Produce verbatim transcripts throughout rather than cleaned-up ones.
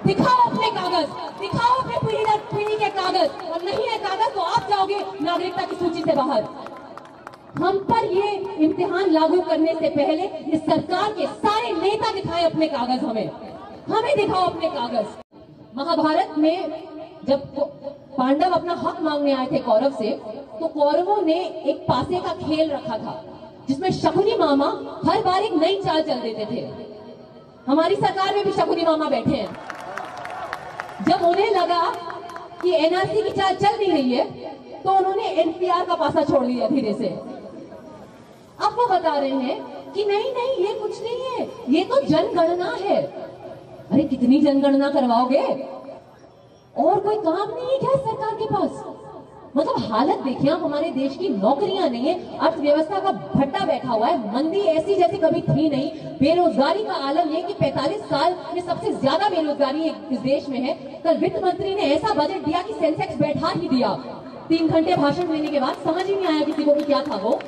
दिखाओ अपने कागज, दिखाओ अपने पीढ़ी दर पीढ़ी के कागज, और नहीं है कागज तो आप जाओगे नागरिकता की सूची से बाहर। हम पर ये इम्तिहान लागू करने से पहले इस सरकार के सारे नेता दिखाए अपने कागज, हमें हमें दिखाओ अपने कागज। महाभारत में जब पांडव अपना हक मांगने आए थे कौरव से, तो कौरवों ने एक पासे का खेल रखा था जिसमें शकुनी मामा हर बार एक नई चाल चल देते थे। हमारी सरकार में भी शकुनी मामा बैठे हैं। जब उन्हें लगा कि एनआरसी की चाल चल नहीं रही है, तो उन्होंने एनपीआर का पासा छोड़ दिया धीरे से। अब वो बता रहे हैं कि नहीं नहीं ये कुछ नहीं है, ये तो जनगणना है। अरे कितनी जनगणना करवाओगे? और कोई काम नहीं है क्या सरकार के पास? मतलब हालत देखिए आप, हमारे देश की नौकरियां नहीं है, अर्थव्यवस्था का भट्टा बैठा हुआ है, मंदी ऐसी जैसी कभी थी नहीं, बेरोजगारी का आलम ये कि पैंतालीस साल में सबसे ज्यादा बेरोजगारी इस देश में है। कल वित्त मंत्री ने ऐसा बजट दिया कि सेंसेक्स बैठा ही दिया। तीन घंटे भाषण देने के बाद समझ ही नहीं आया किसी को कि क्या था वो।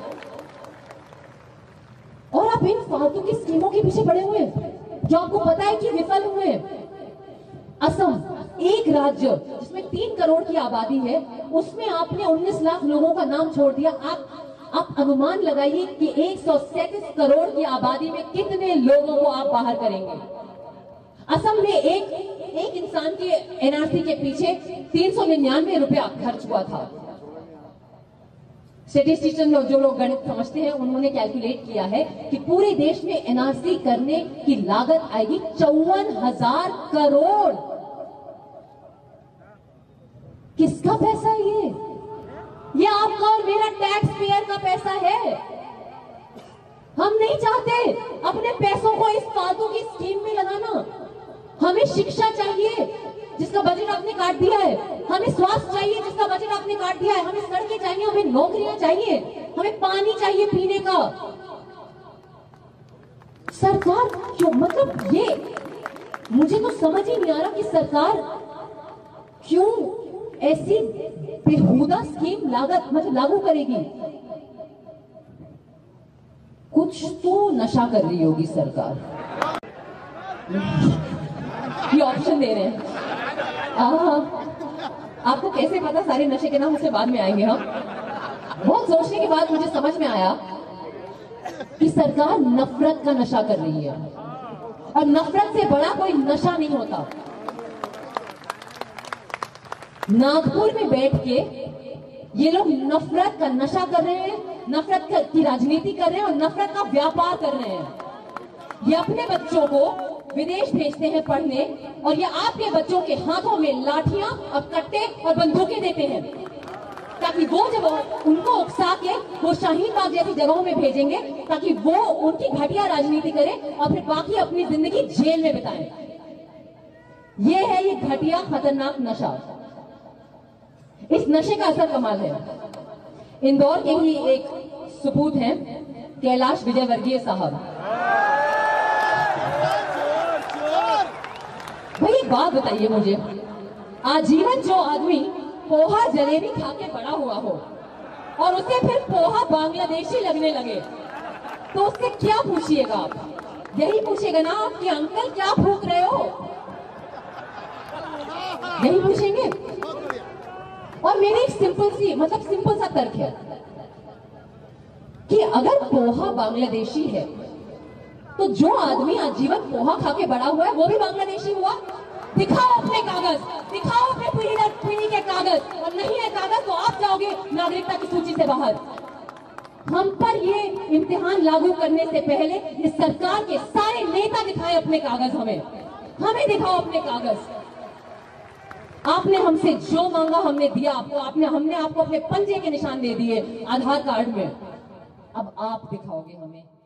और आप इन फालतू की स्कीमों के पीछे पड़े हुए जो आपको पता है कि विफल हुए। असम, एक राज्य जिसमें तीन करोड़ की आबादी है, उसमें आपने उन्नीस लाख लोगों का नाम छोड़ दिया। आप आप अनुमान लगाइए कि एक सौ सैंतीस करोड़ की आबादी में कितने लोगों को आप बाहर करेंगे। असम में एक एक इंसान के एनआरसी के पीछे तीन सौ निन्यानवे रुपया खर्च हुआ था। स्टेटिस्टिशियन लोग, जो लोग गणित समझते हैं, उन्होंने कैलकुलेट किया है कि पूरे देश में एनआरसी करने की लागत आएगी चौवन हजार करोड़। किसका पैसा है ये? ये आपका और मेरा टैक्स पेयर का पैसा है। हम नहीं चाहते अपने पैसों को इस फालतू की स्कीम में लगाना। हमें शिक्षा चाहिए जिसका बजट आपने काट दिया है, हमें स्वास्थ्य चाहिए जिसका बजट आपने काट दिया है, हमें सड़कें चाहिए, हमें नौकरियां चाहिए, हमें पानी चाहिए पीने का। सरकार क्यों, मतलब ये मुझे तो समझ ही नहीं आ रहा कि सरकार क्यों ऐसी बेहुदा स्कीम लागत मतलब लागू करेगी। कुछ तो नशा कर रही होगी सरकार। ये ऑप्शन दे रहे हैं। आहा, आपको कैसे पता? सारे नशे के नाम उससे बाद में आएंगे हम। बहुत सोचने के बाद मुझे समझ में आया कि सरकार नफरत का नशा कर रही है, और नफरत से बड़ा कोई नशा नहीं होता। नागपुर में बैठ के ये लोग नफरत का नशा कर रहे हैं, नफरत की राजनीति कर रहे हैं और नफरत का व्यापार कर रहे हैं। ये अपने बच्चों को विदेश भेजते हैं पढ़ने, और ये आपके बच्चों के हाथों में लाठियां और कट्टे और बंदूकें देते हैं, ताकि वो जब उनको उकसा के वो शाहीन बाग जैसी जगहों में भेजेंगे, ताकि वो उनकी घटिया राजनीति करें और फिर बाकी अपनी जिंदगी जेल में बिताएं। ये है ये घटिया खतरनाक नशा। इस नशे का असर कमाल है। इंदौर के ही एक सपूत हैं कैलाश विजयवर्गीय साहब। भाई एक बात बताइए मुझे, आजीवन जो आदमी पोहा जलेबी खा के बड़ा हुआ हो और उसे फिर पोहा बांग्लादेशी लगने लगे, तो उससे क्या पूछिएगा आप? यही पूछेगा ना आप कि अंकल क्या भूख रहे हो? यही पूछेंगे। और मेरी एक सिंपल सी मतलब सिंपल सा तर्क है कि अगर पोहा बांग्लादेशी है, तो जो आदमी आजीवन पोहा खा के बड़ा हुआ है वो भी बांग्लादेशी हुआ। दिखाओ अपने कागज, दिखाओ अपने पीढ़ी दर पीढ़ी के कागज, और नहीं है कागज तो आप जाओगे नागरिकता की सूची से बाहर। हम पर ये इम्तिहान लागू करने से पहले इस सरकार के सारे नेता दिखाए अपने कागज, हमें हमें दिखाओ अपने कागज। आपने हमसे जो मांगा हमने दिया आपको, आपने हमने आपको अपने पंजे के निशान दे दिए आधार कार्ड में। अब आप दिखाओगे हमें।